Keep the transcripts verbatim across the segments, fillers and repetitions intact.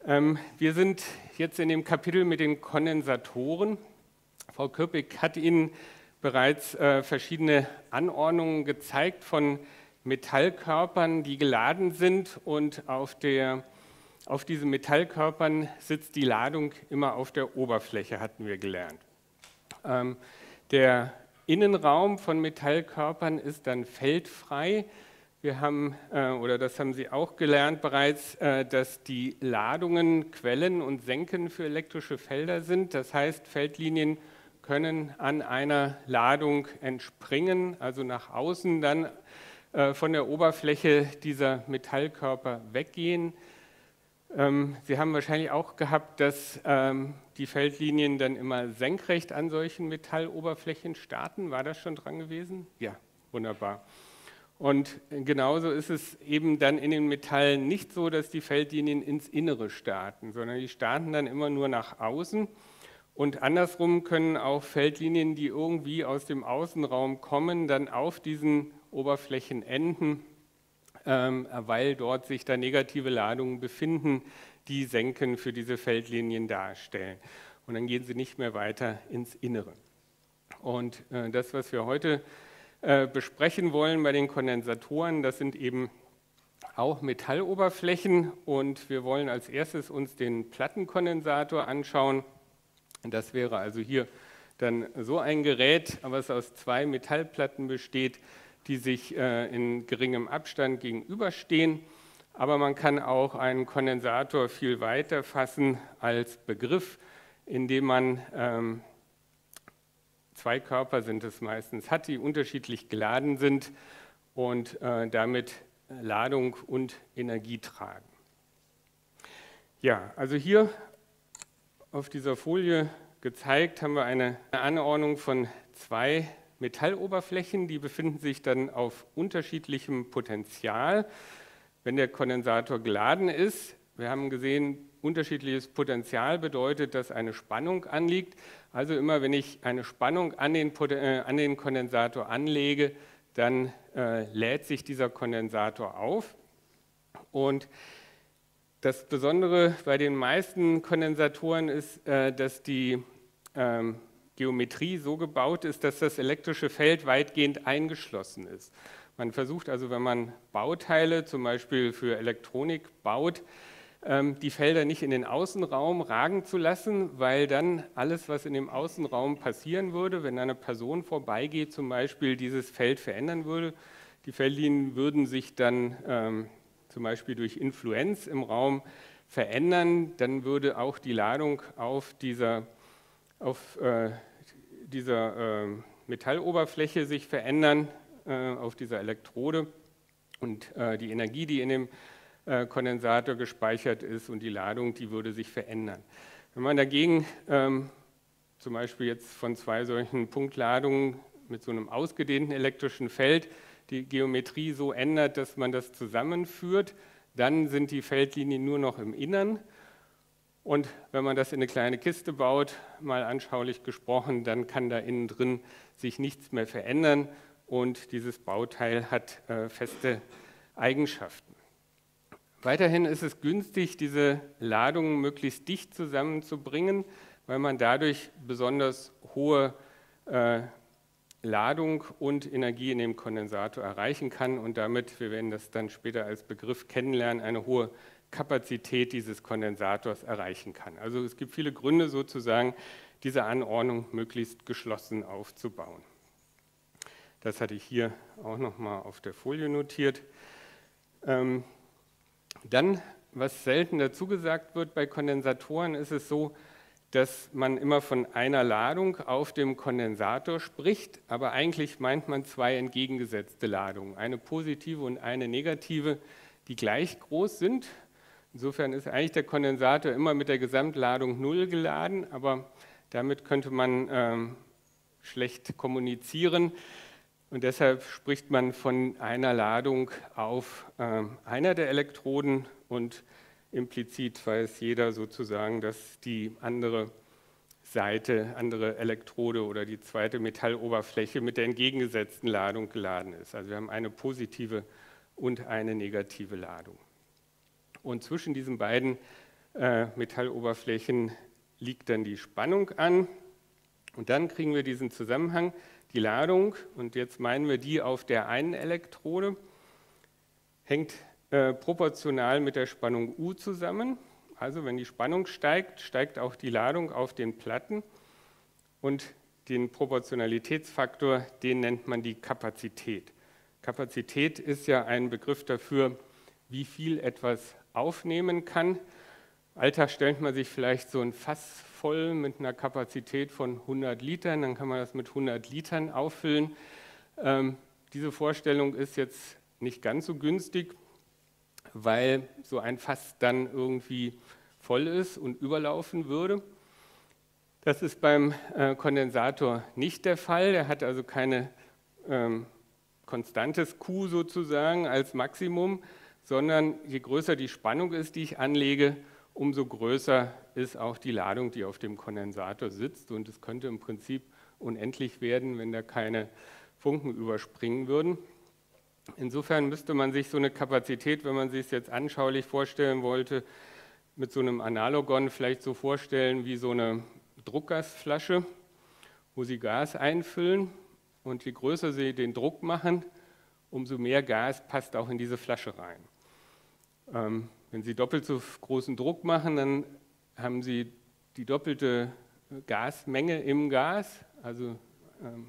Ähm, wir sind jetzt in dem Kapitel mit den Kondensatoren. Frau Köppig hat Ihnen bereits äh, verschiedene Anordnungen gezeigt von Metallkörpern, die geladen sind, und auf, der, auf diesen Metallkörpern sitzt die Ladung immer auf der Oberfläche, hatten wir gelernt. Ähm, der Innenraum von Metallkörpern ist dann feldfrei. Wir haben, äh, oder das haben Sie auch gelernt bereits, äh, dass die Ladungen Quellen und Senken für elektrische Felder sind. Das heißt, Feldlinien können an einer Ladung entspringen, also nach außen dann äh, von der Oberfläche dieser Metallkörper weggehen. Ähm, Sie haben wahrscheinlich auch gehabt, dass ähm, die Feldlinien dann immer senkrecht an solchen Metalloberflächen starten. War das schon dran gewesen? Ja, wunderbar. Und genauso ist es eben dann in den Metallen nicht so, dass die Feldlinien ins Innere starten, sondern die starten dann immer nur nach außen. Und andersrum können auch Feldlinien, die irgendwie aus dem Außenraum kommen, dann auf diesen Oberflächen enden, ähm, weil dort sich da negative Ladungen befinden, die Senken für diese Feldlinien darstellen. Und dann gehen sie nicht mehr weiter ins Innere. Und äh, das, was wir heute besprechen wollen bei den Kondensatoren, das sind eben auch Metalloberflächen, und wir wollen als erstes uns den Plattenkondensator anschauen. Das wäre also hier dann so ein Gerät, was aus zwei Metallplatten besteht, die sich in geringem Abstand gegenüberstehen. Aber man kann auch einen Kondensator viel weiter fassen als Begriff, indem man ähm, zwei Körper sind es meistens, hat, die unterschiedlich geladen sind und äh, damit Ladung und Energie tragen. Ja, also hier auf dieser Folie gezeigt haben wir eine Anordnung von zwei Metalloberflächen, die befinden sich dann auf unterschiedlichem Potential. Wenn der Kondensator geladen ist, wir haben gesehen, unterschiedliches Potential bedeutet, dass eine Spannung anliegt. Also immer, wenn ich eine Spannung an den, äh, an den Kondensator anlege, dann äh, lädt sich dieser Kondensator auf. Und das Besondere bei den meisten Kondensatoren ist, äh, dass die ähm, Geometrie so gebaut ist, dass das elektrische Feld weitgehend eingeschlossen ist. Man versucht also, wenn man Bauteile zum Beispiel für Elektronik baut, die Felder nicht in den Außenraum ragen zu lassen, weil dann alles, was in dem Außenraum passieren würde, wenn eine Person vorbeigeht, zum Beispiel dieses Feld verändern würde. Die Feldlinien würden sich dann ähm, zum Beispiel durch Influenz im Raum verändern, dann würde auch die Ladung auf dieser, auf, äh, dieser äh, Metalloberfläche sich verändern, äh, auf dieser Elektrode, und äh, die Energie, die in dem Kondensator gespeichert ist, und die Ladung, die würde sich verändern. Wenn man dagegen ähm, zum Beispiel jetzt von zwei solchen Punktladungen mit so einem ausgedehnten elektrischen Feld die Geometrie so ändert, dass man das zusammenführt, dann sind die Feldlinien nur noch im Innern. Und wenn man das in eine kleine Kiste baut, mal anschaulich gesprochen, dann kann da innen drin sich nichts mehr verändern, und dieses Bauteil hat äh, feste Eigenschaften. Weiterhin ist es günstig, diese Ladungen möglichst dicht zusammenzubringen, weil man dadurch besonders hohe äh, Ladung und Energie in dem Kondensator erreichen kann und damit, wir werden das dann später als Begriff kennenlernen, eine hohe Kapazität dieses Kondensators erreichen kann. Also es gibt viele Gründe sozusagen, diese Anordnung möglichst geschlossen aufzubauen. Das hatte ich hier auch nochmal auf der Folie notiert. Ähm, Dann, was selten dazu gesagt wird bei Kondensatoren, ist es so, dass man immer von einer Ladung auf dem Kondensator spricht, aber eigentlich meint man zwei entgegengesetzte Ladungen, eine positive und eine negative, die gleich groß sind. Insofern ist eigentlich der Kondensator immer mit der Gesamtladung null geladen, aber damit könnte man ähm, schlecht kommunizieren. Und deshalb spricht man von einer Ladung auf äh, einer der Elektroden, und implizit weiß jeder sozusagen, dass die andere Seite, andere Elektrode oder die zweite Metalloberfläche mit der entgegengesetzten Ladung geladen ist. Also wir haben eine positive und eine negative Ladung. Und zwischen diesen beiden äh, Metalloberflächen liegt dann die Spannung an. Und dann kriegen wir diesen Zusammenhang, die Ladung, und jetzt meinen wir die auf der einen Elektrode, hängt äh, proportional mit der Spannung U zusammen. Also wenn die Spannung steigt, steigt auch die Ladung auf den Platten. Und den Proportionalitätsfaktor, den nennt man die Kapazität. Kapazität ist ja ein Begriff dafür, wie viel etwas aufnehmen kann. Im Alltag stellt man sich vielleicht so ein Fass voll mit einer Kapazität von hundert Litern, dann kann man das mit hundert Litern auffüllen. Ähm, diese Vorstellung ist jetzt nicht ganz so günstig, weil so ein Fass dann irgendwie voll ist und überlaufen würde. Das ist beim äh, Kondensator nicht der Fall. Der hat also keine ähm, konstantes Q sozusagen als Maximum, sondern je größer die Spannung ist, die ich anlege, umso größer ist auch die Ladung, die auf dem Kondensator sitzt. Und es könnte im Prinzip unendlich werden, wenn da keine Funken überspringen würden. Insofern müsste man sich so eine Kapazität, wenn man sich es jetzt anschaulich vorstellen wollte, mit so einem Analogon vielleicht so vorstellen wie so eine Druckgasflasche, wo Sie Gas einfüllen, und je größer Sie den Druck machen, umso mehr Gas passt auch in diese Flasche rein. Ähm, wenn Sie doppelt so großen Druck machen, dann haben Sie die doppelte Gasmenge im Gas, also ähm,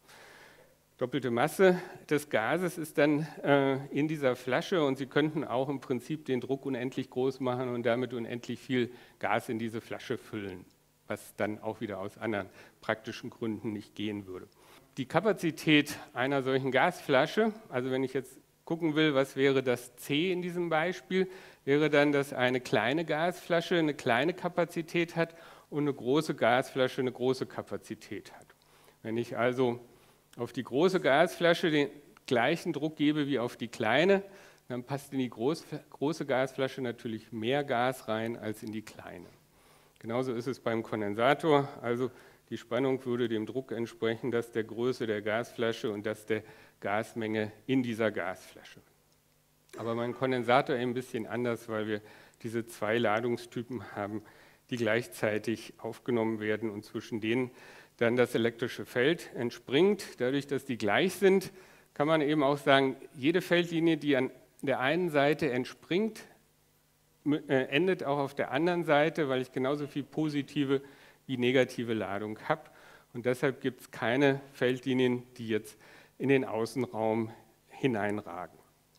doppelte Masse des Gases ist dann äh, in dieser Flasche, und Sie könnten auch im Prinzip den Druck unendlich groß machen und damit unendlich viel Gas in diese Flasche füllen, was dann auch wieder aus anderen praktischen Gründen nicht gehen würde. Die Kapazität einer solchen Gasflasche, also wenn ich jetzt gucken will, was wäre das C in diesem Beispiel, wäre dann, dass eine kleine Gasflasche eine kleine Kapazität hat und eine große Gasflasche eine große Kapazität hat. Wenn ich also auf die große Gasflasche den gleichen Druck gebe wie auf die kleine, dann passt in die große Gasflasche natürlich mehr Gas rein als in die kleine. Genauso ist es beim Kondensator, also die Spannung würde dem Druck entsprechen, das der Größe der Gasflasche und das der Gasmenge in dieser Gasflasche. Aber beim Kondensator ein bisschen anders, weil wir diese zwei Ladungstypen haben, die gleichzeitig aufgenommen werden und zwischen denen dann das elektrische Feld entspringt. Dadurch, dass die gleich sind, kann man eben auch sagen, jede Feldlinie, die an der einen Seite entspringt, endet auch auf der anderen Seite, weil ich genauso viel positive wie negative Ladung habe. Und deshalb gibt es keine Feldlinien, die jetzt in den Außenraum hineinragen.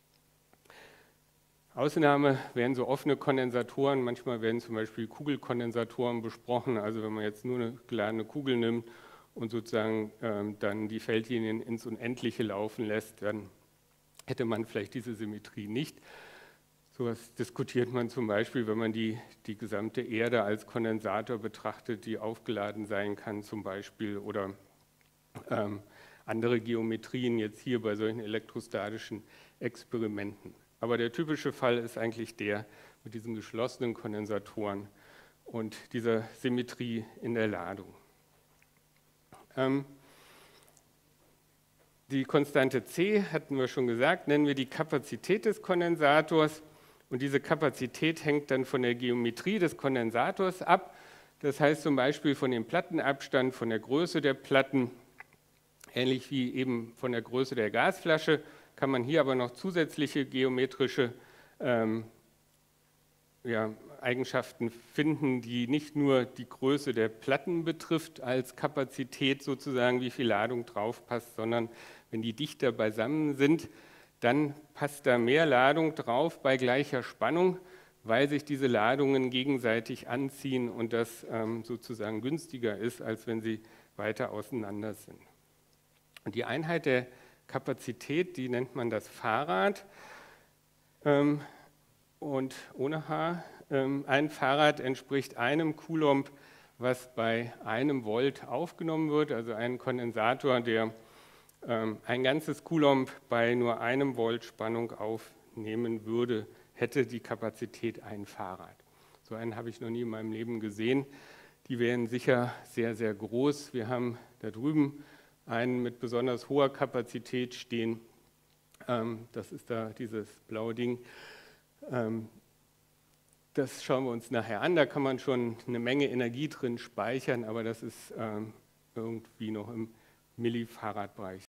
Ausnahme wären so offene Kondensatoren, manchmal werden zum Beispiel Kugelkondensatoren besprochen, also wenn man jetzt nur eine geladene Kugel nimmt und sozusagen ähm, dann die Feldlinien ins Unendliche laufen lässt, dann hätte man vielleicht diese Symmetrie nicht. So etwas diskutiert man zum Beispiel, wenn man die, die gesamte Erde als Kondensator betrachtet, die aufgeladen sein kann zum Beispiel, oder ähm, andere Geometrien jetzt hier bei solchen elektrostatischen Experimenten. Aber der typische Fall ist eigentlich der mit diesen geschlossenen Kondensatoren und dieser Symmetrie in der Ladung. Ähm, die Konstante C, hatten wir schon gesagt, nennen wir die Kapazität des Kondensators. Und diese Kapazität hängt dann von der Geometrie des Kondensators ab. Das heißt zum Beispiel von dem Plattenabstand, von der Größe der Platten, ähnlich wie eben von der Größe der Gasflasche, kann man hier aber noch zusätzliche geometrische ähm, ja, Eigenschaften finden, die nicht nur die Größe der Platten betrifft als Kapazität sozusagen, wie viel Ladung drauf passt, sondern wenn die dichter beisammen sind, dann passt da mehr Ladung drauf bei gleicher Spannung, weil sich diese Ladungen gegenseitig anziehen und das ähm, sozusagen günstiger ist, als wenn sie weiter auseinander sind. Und die Einheit der Kapazität, die nennt man das Farad, ähm, und ohne H. Ähm, ein Farad entspricht einem Coulomb, was bei einem Volt aufgenommen wird, also ein Kondensator, der ein ganzes Coulomb bei nur einem Volt Spannung aufnehmen würde, hätte die Kapazität ein Farad. So einen habe ich noch nie in meinem Leben gesehen. Die wären sicher sehr, sehr groß. Wir haben da drüben einen mit besonders hoher Kapazität stehen. Das ist da dieses blaue Ding. Das schauen wir uns nachher an. Da kann man schon eine Menge Energie drin speichern, aber das ist ähm, irgendwie noch im Millifaradbereich.